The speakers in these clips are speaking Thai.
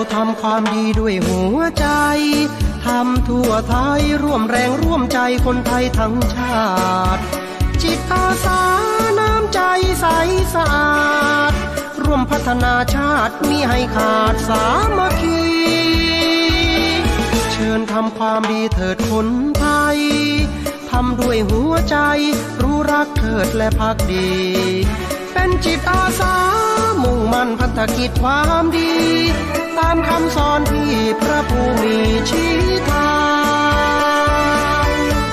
ทำความดีด้วยหัวใจทำทั่วไทยร่วมแรงร่วมใจคนไทยทั้งชาติจิตอาสาน้ำใจใสสะอาดร่วมพัฒนาชาติมิให้ขาดสามัคคีเชิญทำความดีเถิดคนไทยทำด้วยหัวใจรู้รักเถิดและภักดีเป็นจิตอาสามุ่งมั่นพัฒกิจความดีตามคำสอนที่พระผู้มีชี้ทาง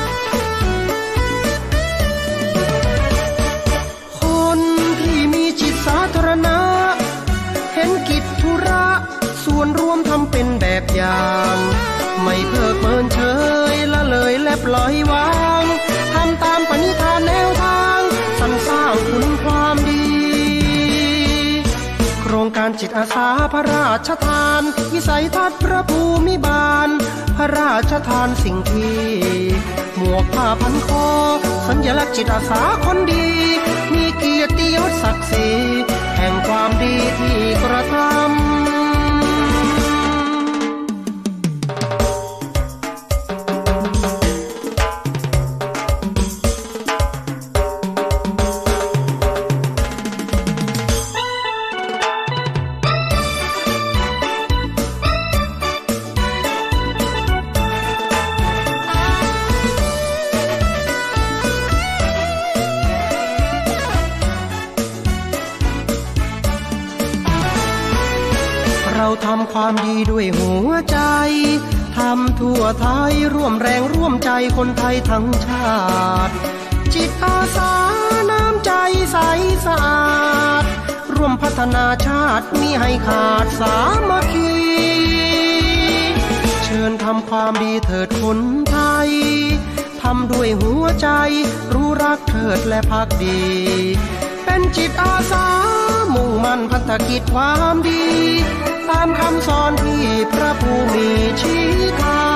คนที่มีจิตสาธารณะเห็นกิจธุระส่วนรวมทำเป็นแบบอย่างไม่เพิกเมินเฉยละเลยและปล่อยวางทำตามปณิธานแนวทางสรรสร้างคุณความดีโครงการจิตอาสาพระราชทานวิสัยทัศน์พระภูมิบาลพระราชทานสิ่งที่หมวกผ้าพันคอสัญลักษณ์จิตอาสาคนดีมีเกียรติยศศักดิ์ศรีแห่งความดีที่กระทำเราทำความดีด้วยหัวใจทำทั่วไทยร่วมแรงร่วมใจคนไทยทั้งชาติจิตอาสาน้ำใจใสสะอาดร่วมพัฒนาชาติมิให้ขาดสามัคคีเชิญทำความดีเถิดคนไทยทำด้วยหัวใจรู้รักเถิดและภักดีเป็นจิตอาสามุ่งมั่นพัฒกิจความดีตามคำสอนที่พระผู้มีชี้ทาง